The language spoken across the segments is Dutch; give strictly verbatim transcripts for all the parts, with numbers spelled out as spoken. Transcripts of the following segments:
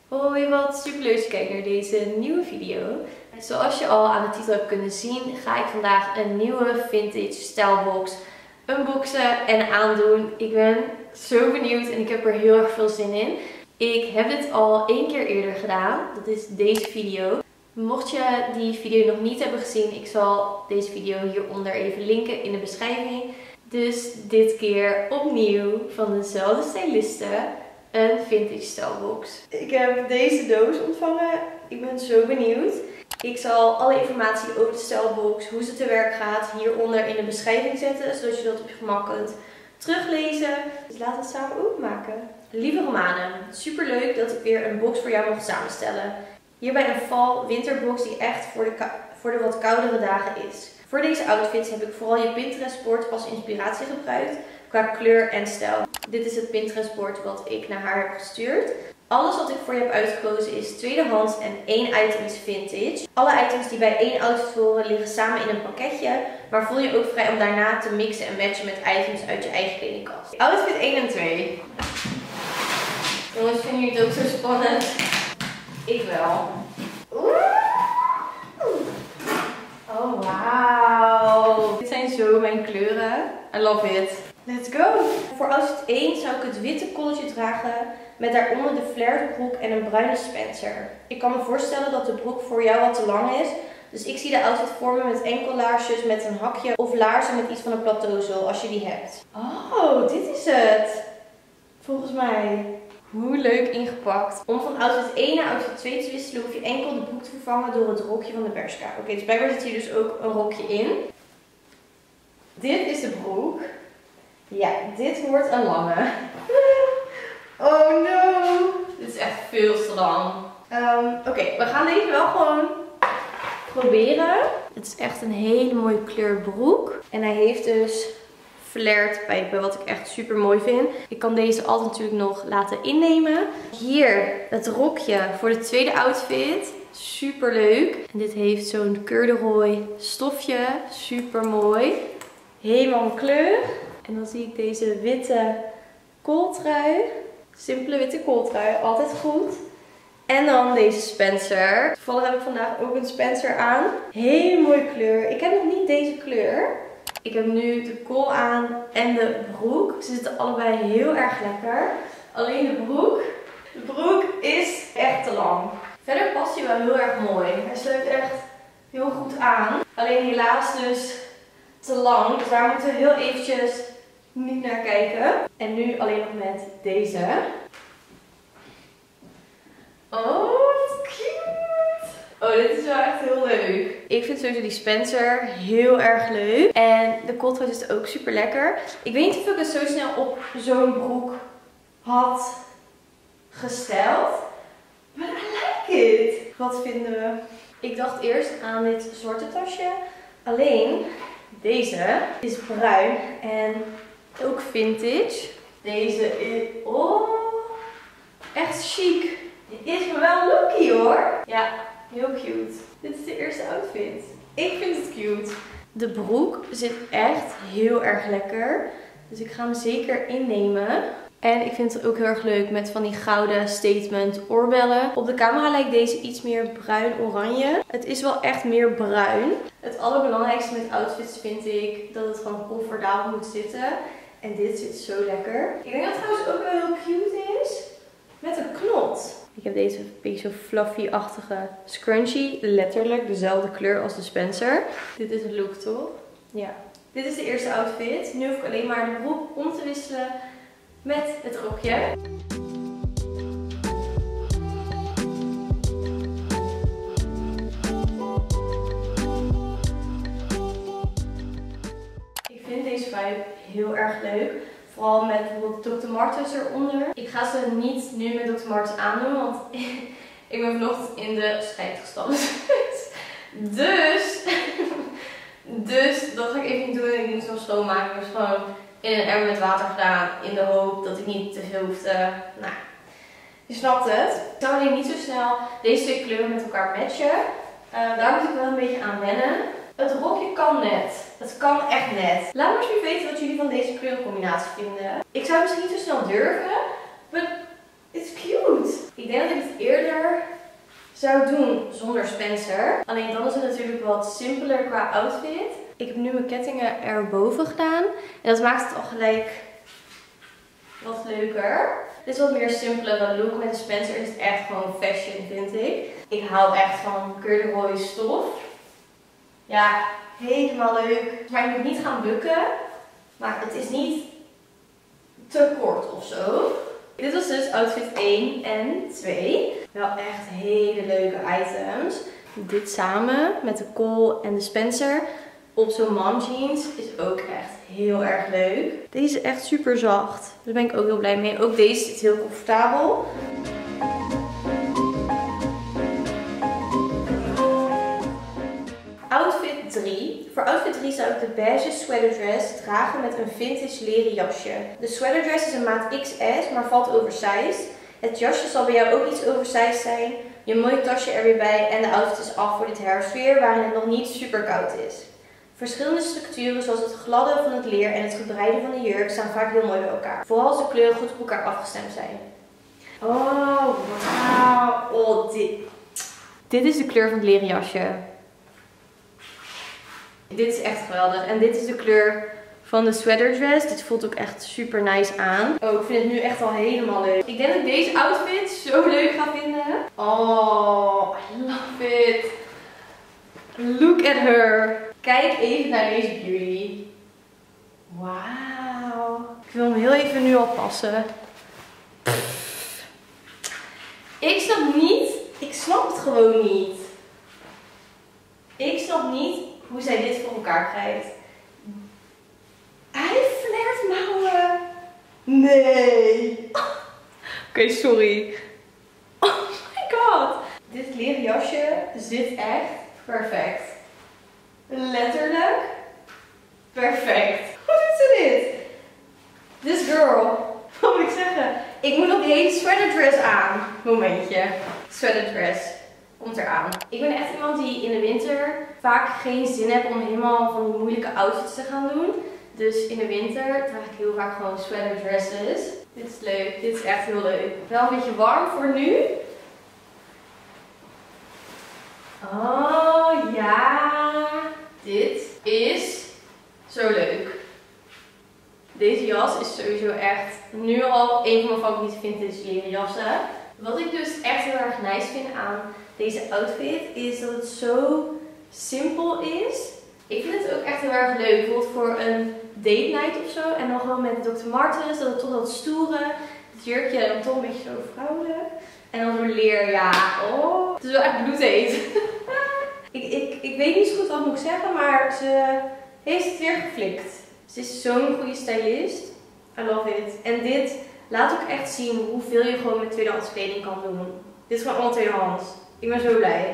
Hoi, wat super leuk dat je kijkt naar deze nieuwe video. Zoals je al aan de titel hebt kunnen zien, ga ik vandaag een nieuwe vintage stylebox unboxen en aandoen. Ik ben zo benieuwd en ik heb er heel erg veel zin in. Ik heb dit al één keer eerder gedaan, dat is deze video. Mocht je die video nog niet hebben gezien, ik zal deze video hieronder even linken in de beschrijving. Dus dit keer opnieuw van dezelfde styliste. Een vintage stylebox. Ik heb deze doos ontvangen. Ik ben zo benieuwd. Ik zal alle informatie over de stylebox, hoe ze te werk gaat, hieronder in de beschrijving zetten. Zodat je dat op je gemak kunt teruglezen. Dus laten we het samen openmaken. Lieve Romane, super leuk dat ik weer een box voor jou mag samenstellen. Hierbij een val-winterbox die echt voor de, voor de wat koudere dagen is. Voor deze outfits heb ik vooral je Pinterest board als inspiratie gebruikt. Qua kleur en stijl. Dit is het Pinterest board wat ik naar haar heb gestuurd. Alles wat ik voor je heb uitgekozen is tweedehands en één item is vintage. Alle items die bij één outfit horen liggen samen in een pakketje. Maar voel je ook vrij om daarna te mixen en matchen met items uit je eigen kledingkast. Outfit één en twee. Jongens, vinden jullie het ook zo spannend? Ik wel. Oh, wauw. Dit zijn zo mijn kleuren. I love it. Let's go! Voor outfit één zou ik het witte colletje dragen met daaronder de flared broek en een bruine Spencer. Ik kan me voorstellen dat de broek voor jou wat te lang is. Dus ik zie de outfit voor me met enkellaarsjes met een hakje of laarzen met iets van een plateauzool als je die hebt. Oh, dit is het! Volgens mij. Hoe leuk ingepakt. Om van outfit één naar outfit twee te wisselen hoef je enkel de broek te vervangen door het rokje van de Bershka. Oké, okay, dus blijkbaar zit hier dus ook een rokje in. Dit is de broek. Ja, dit wordt een lange. Oh no. Dit is echt veel te lang. Um, Oké, okay, we gaan deze wel gewoon proberen. Het is echt een hele mooie kleur broek. En hij heeft dus flared pijpen, wat ik echt super mooi vind. Ik kan deze altijd natuurlijk nog laten innemen. Hier het rokje voor de tweede outfit. Super leuk. En dit heeft zo'n corduroy stofje. Super mooi. Helemaal mijn kleur. En dan zie ik deze witte kooltrui. Simpele witte kooltrui. Altijd goed. En dan deze Spencer. Toevallig heb ik vandaag ook een Spencer aan. Hele mooie kleur. Ik heb nog niet deze kleur. Ik heb nu de kool aan en de broek. Ze zitten allebei heel erg lekker. Alleen de broek. De broek is echt te lang. Verder past hij wel heel erg mooi. Hij sluit echt heel goed aan. Alleen helaas dus te lang. Dus daar moeten we heel eventjes niet naar kijken. En nu alleen nog met deze. Oh, wat cute. Oh, dit is wel echt heel leuk. Ik vind sowieso die Spencer heel erg leuk. En de kooltrui is ook super lekker. Ik weet niet of ik het zo snel op zo'n broek had gesteld. Maar I like it. Wat vinden we? Ik dacht eerst aan dit zwarte tasje. Alleen deze is bruin en ook vintage. Deze is... Oh, echt chic. Dit is me wel looky hoor. Ja, heel cute. Dit is de eerste outfit. Ik vind het cute. De broek zit echt heel erg lekker. Dus ik ga hem zeker innemen. En ik vind het ook heel erg leuk met van die gouden statement oorbellen. Op de camera lijkt deze iets meer bruin-oranje. Het is wel echt meer bruin. Het allerbelangrijkste met outfits vind ik dat het gewoon comfortabel moet zitten. En dit zit zo lekker. Ik denk dat het trouwens ook wel heel cute is. Met een knot. Ik heb deze beetje zo fluffy-achtige scrunchie. Letterlijk dezelfde kleur als de Spencer. Dit is het look toch? Ja. Dit is de eerste outfit. Nu hoef ik alleen maar de broek om te wisselen met het rokje. Ik vind deze vibe heel erg leuk. Vooral met bijvoorbeeld dokter Martens eronder. Ik ga ze niet nu met dokter Martens aandoen, want ik ben vanochtend in de scheid gestapt. Dus, dus dat ga ik even niet doen. Ik moet ze nog schoonmaken. Dus gewoon in een emmer met water gedaan. In de hoop dat ik niet te veel hoef te... Nou, je snapt het. Ik zou alleen niet zo snel deze twee kleuren met elkaar matchen. Uh, daar moet ik wel een beetje aan wennen. Het rokje kan net. Het kan echt net. Laat me alsjeblieft weten wat jullie van deze kleurencombinatie vinden. Ik zou het misschien niet zo snel durven. Maar it's cute. Ik denk dat ik het eerder zou doen zonder Spencer. Alleen dan is het natuurlijk wat simpeler qua outfit. Ik heb nu mijn kettingen erboven gedaan. En dat maakt het al gelijk wat leuker. Dit is wat meer simpelere look. Met de Spencer is het echt gewoon fashion, vind ik. Ik hou echt van corduroy stof. Ja, helemaal leuk. Maar je moet niet gaan bukken. Maar het is niet te kort of zo. Dit was dus outfit één en twee. Wel echt hele leuke items. Dit samen met de Cole en de Spencer op zo'n mom jeans is ook echt heel erg leuk. Deze is echt super zacht. Daar ben ik ook heel blij mee. Ook deze zit heel comfortabel. Outfit drie. Voor outfit drie zou ik de beige sweater dress dragen met een vintage leren jasje. De sweater dress is een maat X S, maar valt oversized. Het jasje zal bij jou ook iets oversized zijn. Je mooi tasje er weer bij en de outfit is af voor dit herfstweer waarin het nog niet super koud is. Verschillende structuren zoals het gladde van het leer en het gebreide van de jurk staan vaak heel mooi bij elkaar. Vooral als de kleuren goed op elkaar afgestemd zijn. Oh, wauw. Oh, dit. Dit is de kleur van het leren jasje. Dit is echt geweldig. En dit is de kleur van de sweater dress. Dit voelt ook echt super nice aan. Oh, ik vind het nu echt al helemaal leuk. Ik denk dat ik deze outfit zo leuk ga vinden. Oh, I love it. Look at her. Kijk even naar deze beauty. Wauw. Ik wil hem heel even nu al passen. Ik snap niet. Ik snap het gewoon niet. Ik snap niet hoe zij dit voor elkaar krijgt. Hij flared mouwen. Nee. Oké, okay, sorry. Oh my god. Dit leren jasje zit echt perfect. Letterlijk perfect. Hoe doet ze dit? This girl. Wat moet ik zeggen? Ik moet nog die hele sweater dress aan. Momentje. Sweater dress. Komt eraan. Ik ben echt iemand die in de winter vaak geen zin heeft om helemaal van die moeilijke outfits te gaan doen. Dus in de winter draag ik heel vaak gewoon sweater dresses. Dit is leuk. Dit is echt heel leuk. Wel een beetje warm voor nu. Oh ja. Dit is zo leuk. Deze jas is sowieso echt nu al een van mijn favoriete vintage leren jassen. Wat ik dus echt heel erg nice vind aan deze outfit is dat het zo simpel is. Ik vind het ook echt heel erg leuk. Bijvoorbeeld voor een date night of zo. En dan gewoon met dokter Martens. Dat het toch dat stoere. Het jurkje dan toch een beetje zo vrouwelijk. En dan door leer. Ja, oh. Het is wel echt bloedheet. ik, ik, ik weet niet zo goed wat ik moet zeggen. Maar ze heeft het weer geflikt. Ze is zo'n goede stylist. I love it. En dit laat ook echt zien hoeveel je gewoon met tweedehands kleding kan doen. Dit is gewoon allemaal tweedehands. Ik ben zo blij.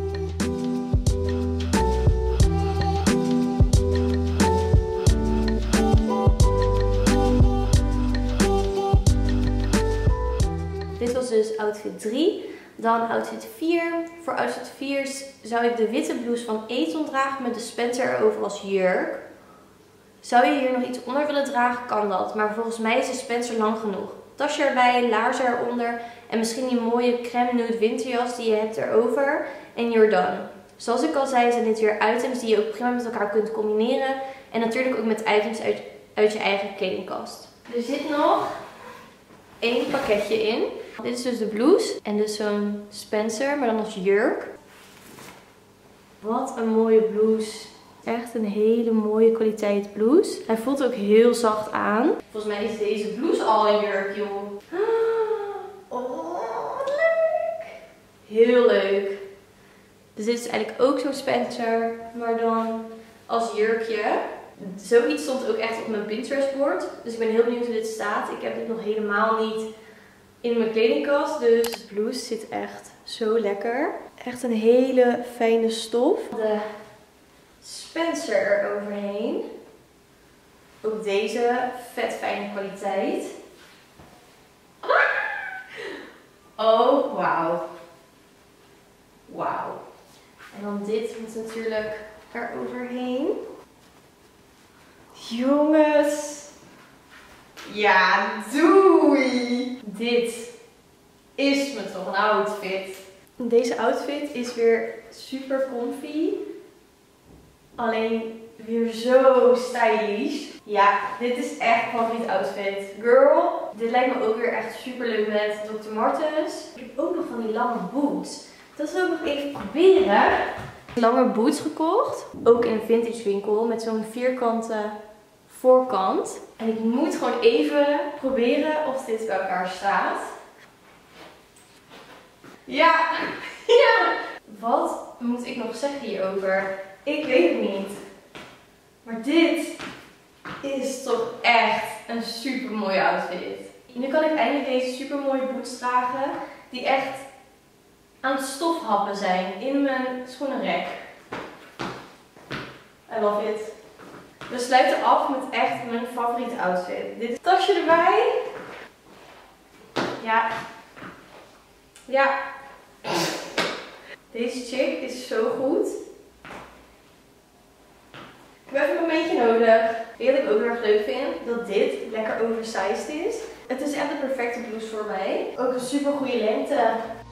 Dit was dus outfit drie. Dan outfit vier. Voor outfit vier zou ik de witte blouse van Eton dragen met de Spencer erover als jurk. Zou je hier nog iets onder willen dragen, kan dat. Maar volgens mij is de Spencer lang genoeg. Tasje erbij, laarzen eronder en misschien die mooie crème nude winterjas die je hebt erover. En you're done. Zoals ik al zei, zijn dit weer items die je ook prima met elkaar kunt combineren. En natuurlijk ook met items uit, uit je eigen kledingkast. Er zit nog één pakketje in. Dit is dus de blouse en dus zo'n Spencer, maar dan als jurk. Wat een mooie blouse. Echt een hele mooie kwaliteit blouse. Hij voelt ook heel zacht aan. Volgens mij is deze blouse al een jurk, joh. Oh, wat leuk. Heel leuk. Dus dit is eigenlijk ook zo'n Spencer, maar dan als jurkje. Zoiets stond ook echt op mijn Pinterest bord. Dus ik ben heel benieuwd hoe dit staat. Ik heb dit nog helemaal niet in mijn kledingkast. Dus de blouse zit echt zo lekker. Echt een hele fijne stof. De Spencer eroverheen. Ook deze vet fijne kwaliteit. Oh, wauw. Wauw. En dan dit moet natuurlijk eroverheen. Jongens. Ja, doei. Dit is me toch een outfit. Deze outfit is weer super comfy. Alleen weer zo stylish. Ja, dit is echt een favoriet outfit. Girl, dit lijkt me ook weer echt super leuk met dokter Martens. Ik heb ook nog van die lange boots. Dat wil ik nog even proberen. Lange boots gekocht. Ook in een vintage winkel met zo'n vierkante voorkant. En ik moet gewoon even proberen of dit bij elkaar staat. Ja, ja. Wat moet ik nog zeggen hierover? Ik weet het niet. Maar dit is toch echt een super mooie outfit. Nu kan ik eindelijk deze super mooie boots dragen. Die echt aan het stofhappen zijn in mijn schoenenrek. I love it. We sluiten af met echt mijn favoriete outfit. Dit tasje erbij. Ja. Ja. Deze chick is zo goed. Ik heb even een momentje nodig. Weet je wat ik ook heel erg leuk vind? Dat dit lekker oversized is. Het is echt de perfecte blouse voor mij. Ook een super goede lengte.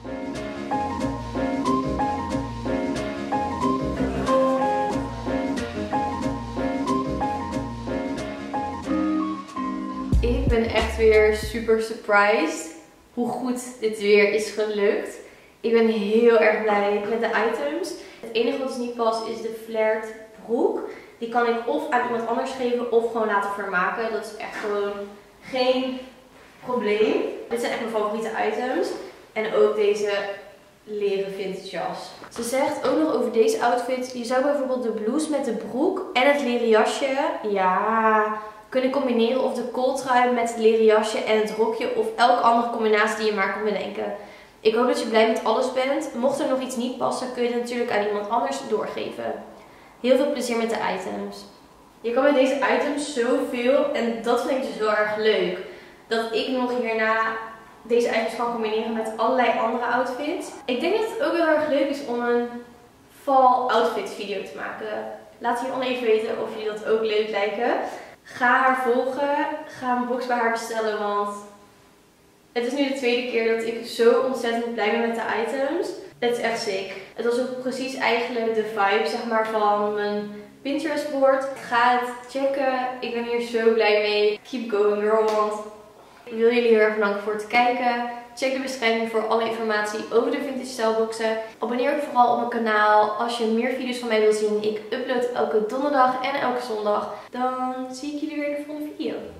Ik ben echt weer super surprised hoe goed dit weer is gelukt. Ik ben heel erg blij met de items. Het enige wat dus niet past is de flared broek. Die kan ik of aan iemand anders geven of gewoon laten vermaken. Dat is echt gewoon geen probleem. Dit zijn echt mijn favoriete items. En ook deze leren vintage jas. Ze zegt ook nog over deze outfit. Je zou bijvoorbeeld de blouse met de broek en het leren jasje, ja, kunnen combineren. Of de kooltrui met het leren jasje en het rokje. Of elke andere combinatie die je maar kan bedenken. Ik hoop dat je blij met alles bent. Mocht er nog iets niet passen, kun je het natuurlijk aan iemand anders doorgeven. Heel veel plezier met de items. Je kan met deze items zoveel en dat vind ik dus heel erg leuk. Dat ik nog hierna deze items kan combineren met allerlei andere outfits. Ik denk dat het ook heel erg leuk is om een fall outfit video te maken. Laat hieronder even weten of jullie dat ook leuk lijken. Ga haar volgen. Ga een box bij haar bestellen, want het is nu de tweede keer dat ik zo ontzettend blij ben met de items. Het is echt sick. Het was ook precies eigenlijk de vibe, zeg maar, van mijn Pinterest board. Ga het checken. Ik ben hier zo blij mee. Keep going girl, want ik wil jullie heel erg bedanken voor het kijken. Check de beschrijving voor alle informatie over de vintage stijlboxen. Abonneer ook vooral op mijn kanaal als je meer video's van mij wil zien. Ik upload elke donderdag en elke zondag. Dan zie ik jullie weer in de volgende video.